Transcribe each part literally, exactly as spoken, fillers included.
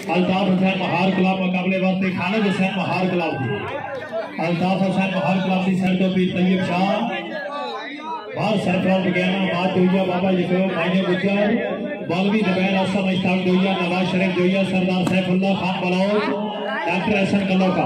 Altaf Hussain Mahar club मुकाबले वास्ते Khalid Hussain Mahar club दी अल्ताफ हुसैन महार क्लब की सर तो पीर तैयब शाह बाहर सरफराज गैना बात जोइया बाबा यकरो माइने गुजर मौलवी जुबैर असम इस्ताक जोइया नवाज शरीफ जोइया सरदार सैफुल्लाह खान बलौच डॉक्टर हसन कल्लोका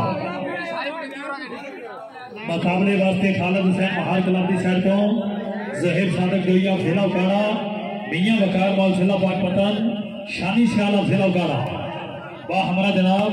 मुकाबले वास्ते खालिद हुसैन महार क्लब की सर तो जहीर सादक जोइया जिला उकाड़ा मियां वकार मौल जिला पाकपतन शानी सियाला जिला उकाड़ा वाह हमारा जनाब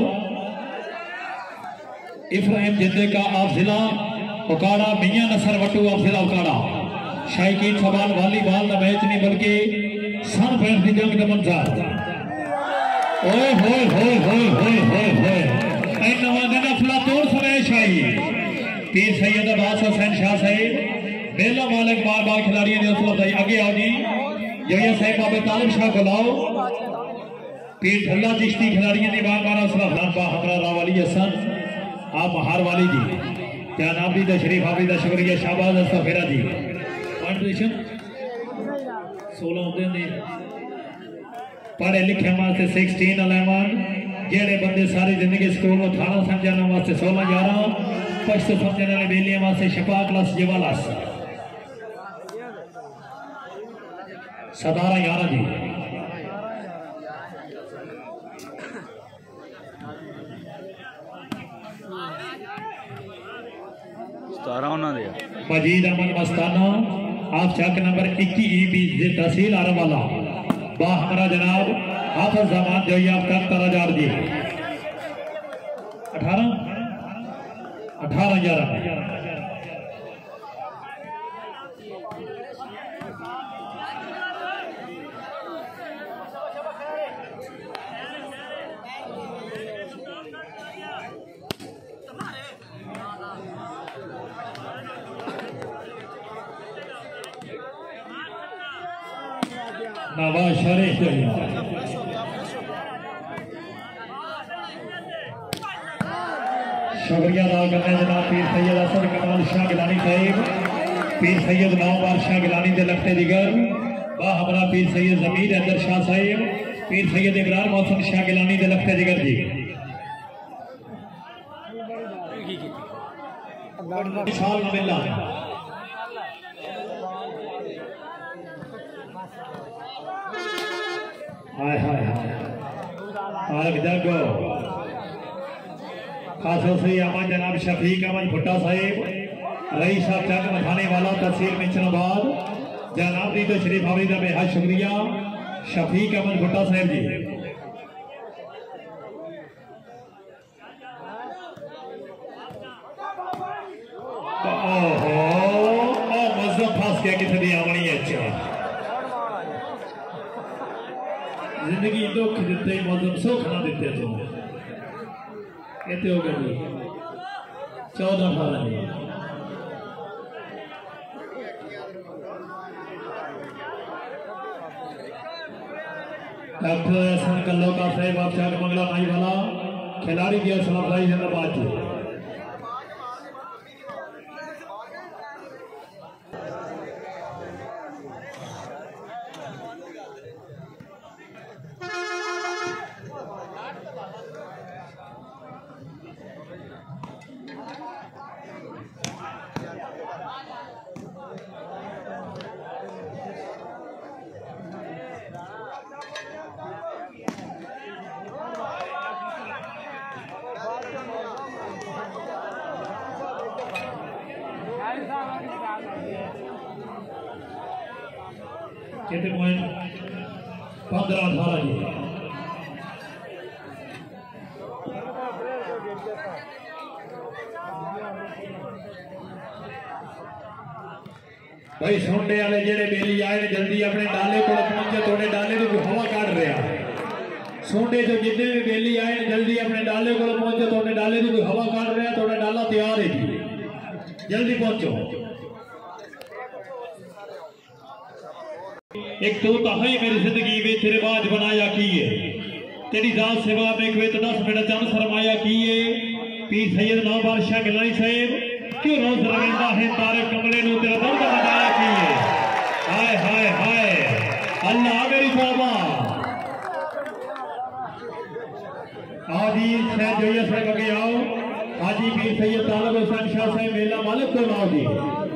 इब्राहिम जिंदे का आप जिला उकाड़ा मियां नसर वटू आप जिला उकाड़ा शायकीन सवाल वॉलीबॉल का मैच नहीं बल्कि सन पैर की जंग का मंजर ओए होए होए होए होए होए होए ऐ नवाज़ अफलातून समय शाही पीर सैयद अब्बास हुसैन शाह साहिब बेला मालिक बार बार खिलाड़ियों ने हौसला अफजाई आगे आओ जी योया साहिब बाबे तालिब शाह को लाओ पीर ढल्ला चिश्ती खिलाड़ियों ने बार बार हौसला अफजाई हमरा रावाली हसन आप महार वाली जी क्या नाम दी तशरीफ हाफिज दा शुक्रिया शाहबाज अस्तफेरा जी पॉइंट सोलह होते हैं पढ़े लिखे वास्ते सिक्सटीन अलेवन जेड़े बंदे सारी जिंदगी स्कूल में थाना समझने वास्ते सोलह ग्यारह पश्त समझने वाले बेलियां वास्ते शफा क्लास जवालास सतारह ग्यारह जी मजीद अमन मस्ताना आप चक नंबर इक्की ई बी तहसील आरम वाला वाह हमारा जनाब हाफिज जमान जो आप तक तराजार जी अठारह अठारह ग्यारह नवाज शरीफ शुक्रिया अदा करने जनाब पीर सैयद असद कमाल शाह गिलानी साहिब पीर सैयद नौबार शाह गिलानी के लखते दिगर वाह हमारा पीर सैयद जमीर हैदर शाह साहिब पीर सैयद इमरान मोहसन शाह गिलानी के लखते दिगर जी हाय हाय हाय आग जागो खास से अमन जनाब शफीक अहमद भुट्टा साहिब रईस साहब चक मथाने वाला तहसील मिंचनाबाद जनाब दी तो शरीफ हाफिज का बेहद शुक्रिया शफीक अहमद भुट्टा साहिब जी ओहो ओ मजहब फंस गया कितनी आवनी है अच्छा जिंदगी दुख दिते मौसम सुख ना दिते तो कहते हो गए चौदह अठारह डॉक्टर एहसन कल्लोका साहिब आप चार मंगला माई वाला खिलाड़ी की हौसला अफजाई जिंदाबाद जी कहते पॉइंट पंद्रह अठारह जी भाई सोंडे वाले जेड़े बेली आए जल्दी अपने डाले को पहुंचे थोड़े डाले की हवा काट रहा सोंडे जो जितने भी बेली आए जल्दी अपने डाले को पहुंचे थोड़े डाले की हवा काट रहा थोड़ा डाला तैयार है जी जल्दी पहुंचो एक तो है मेरी जिंदगी में तेरे बाज बनाया की है तेरी जात सेवा में कोई दस मिनट चंद फरमाया की है पीर सैयद नौबार शाह गिलानी साहिब क्यों रोज रविंदा है तारे कमले नु तेरा दर्द बनाया की है हाय हाय हाय अल्लाह मेरी तौबा आओ जी शहद जोइया साहब अगे आओ। हाजी पीर सैयद तालब हुसैन शाह साहब मेला मालिक को आओ जी।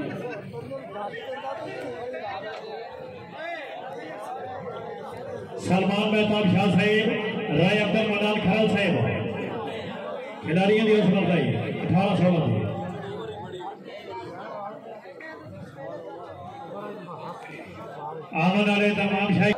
सलमान मेहताब शाह साहब राय अब्दुल मनान खरल साहब खिलाड़ियों की हौसला अफजाई अठारह सौ आने वाले तमाम शाही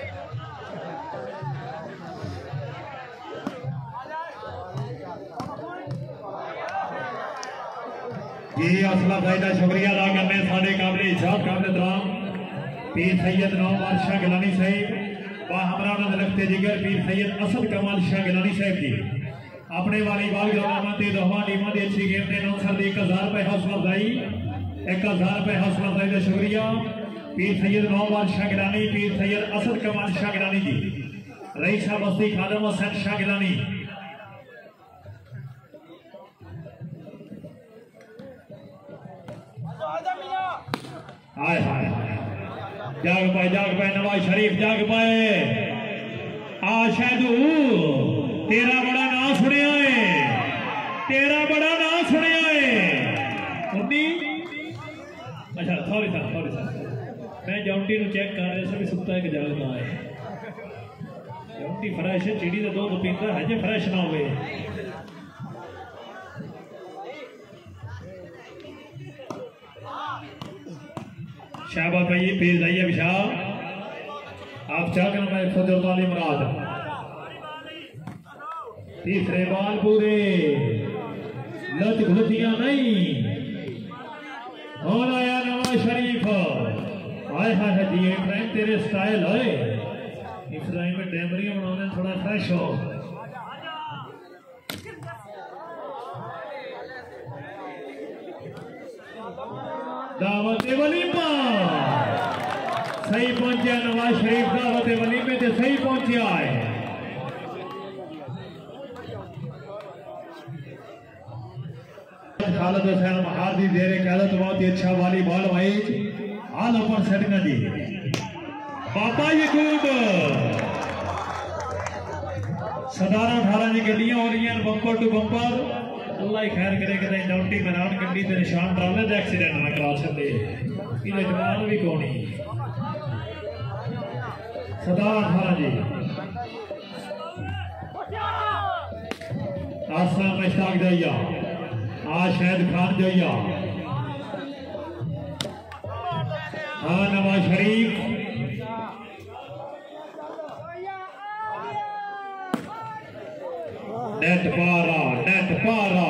जी हौसला अफजाई का शुक्रिया अदा करने साढ़े काबिल इजाजत काबिल दराम पीर सैयद नौ बादशाह गिलानी साहब हमरा रखते जिगर पीर सैयद असद कमाल शाह गिलानी साहब जी अपने वाली बाग दोहवा टीम की अच्छी गेम के नौसर की एक हजार रुपए हौसला अफजाई एक हजार रुपए हौसला अफजाई का शुक्रिया पीर सैयद नौ बादशाह गिलानी पीर सैयद असद कमाल शाह गिलानी जी रईस शाह बस्ती खादम हुसैन शाह गिलानी हाय हाय जाग पाए जाग पाए नवाज शरीफ जाग पाए आ शहदू तेरा बड़ा नाम सुनिया है तेरा बड़ा नाम सुनिया है उन्नी अच्छा सॉरी सर सॉरी सर मैं जॉन्टी नु चेक कर रहा भी सुता है कि जागता है जॉन्टी फ्रेश चिड़ी का दो पीता है जे फ्रेश ना हो शाबाश भाई पेश जाइए विशाल आप चाह कर मैं खुद वाली मुराद तीसरे बाल पूरे लच घुलचियां नहीं और आया नवाज शरीफ आए हाय जी इब्राहिम तेरे स्टाइल है इब्राहिम में डैमरियां बनाने थोड़ा फ्रेश हो दावत वलीमा सही पहुंचा नवाज शरीफ दावत वलीमे से सही पहुंचा है खालिद हुसैन महार दी जेरे क़यादत बहुत ही अच्छा volleyball match all open setting जी बाबा यकूब सदारा अठारह की गड्डियां हो रही हैं बंपर टू बंपर अल्लाह खैर करे कि डाउटी मैदान गड्डी से निशान डाले तो एक्सीडेंट ना करा सकते इन्हें जवान भी कौन ही सदारा अठारह जी आसरा मुश्ताक जइया आ शहद खान जइया हाँ नवाज शरीफ नेट पारा नेट पारा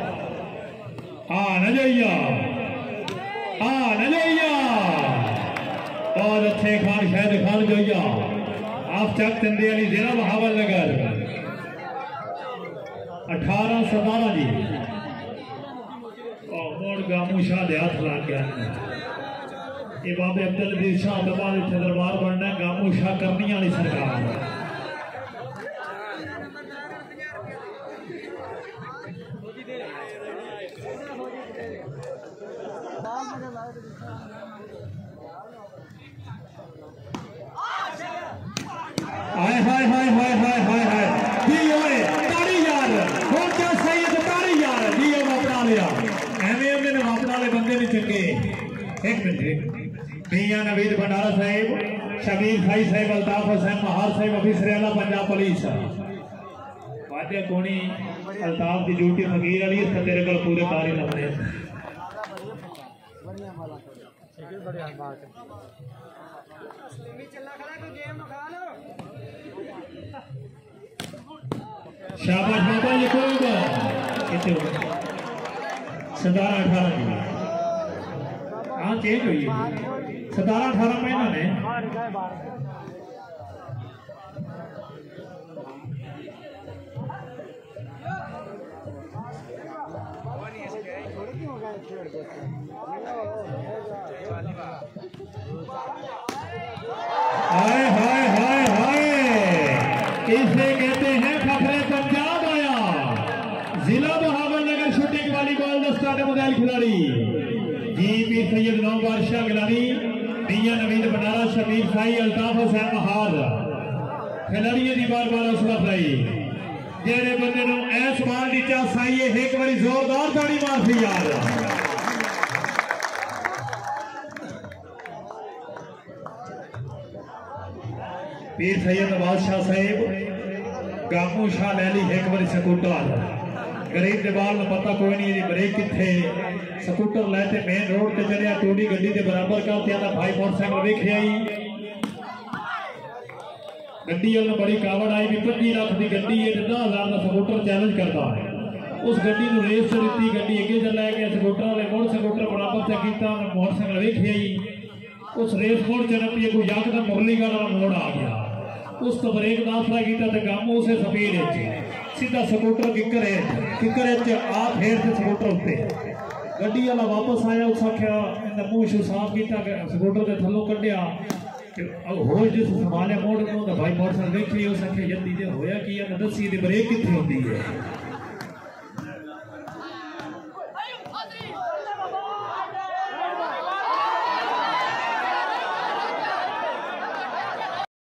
आ नजैया आ नजैया बहुत अच्छे खान शहद खान जइया आप चक तंदे अली जिला बहावल नगर अठारह सतारह जी और गामू शाह दे हाथ ला गया ये बाबे अब्दुल अजीज शाह तो बाद इतने दरबार बनना गामू शाह करनी वाली सरकार हाय हाय हाय हाय हाय हाय हाय जी ओए तारी यार पहुंचा सैयद तारी यार जी ओ अपना लिया एवं एवं ने अपना ले बंदे नहीं चंगे एक मिनट मियां नवीद भंडारा साहब शबीर भाई साहब अल्ताफ हुसैन महार साहब ऑफिसर आला पंजाब पुलिस वादे कोनी अल्ताफ की ड्यूटी फकीर वाली है तेरे को पूरे कार्य नमने बढ़िया बात शाबाश बाबा यकूब कितने सतारह अठारह की हाँ चेंज हुई है सतारह अठारह महीना ने हाय हाय हाय हाय इसे कहते हैं फखरे पंजाब आया जिला बहावल नगर शूटिंग वॉलीबॉल दस्ता मुजाहिल खिलाड़ी जी पीर सैयद नौ बादशाह गिलानी मियां नवीद बनारा शबीर साई अल्ताफ हुसैन महार खिलाड़ियों की बार बार हौसला अफजाई जेड़े बंदे नु इस बाल दी चास आई है एक बारी जोरदार ताड़ी मार सी यार पीर सैयद बादशाह साहेब गामू शाह लैली एक बारी स्कूटर गरीब के बाल में पता कोई नहीं ब्रेक किथे स्कूटर लेते मेन रोड ते चलिया टोली गड्डी के बराबर कर दिया भाई मोटरसाइकिल वेखे आई गड्डी वाले बड़ी कावड़ आई भी पच्चीस लाख की गड्डी है दस हजार का स्कूटर चैलेंज करता है उस गड्डी को रेस से दी गड्डी अगे चला गया स्कूटर वाले मोड़ स्कूटर बराबर से किया मोटरसाइकिल वेखे आई उस रेस मोड़ चलती कोई यकदम मुरलीगढ़ वाला मोड़ आ गया उस तो ब्रेक का आसरा किया तो गामू उसे स्पीड सीधा स्कूटर किकर किकर आ फेर से स्कूटर उत्ते गड्डी वाला वापस आया उस आख्या मूँह शू साफ किया स्कूटर के थलों कढ़िया हो जिस संभाले मोड़ को भाई मोटरसाइकिल देखी उस आख्या जल्दी जे होया कि दसी ब्रेक कितनी होती है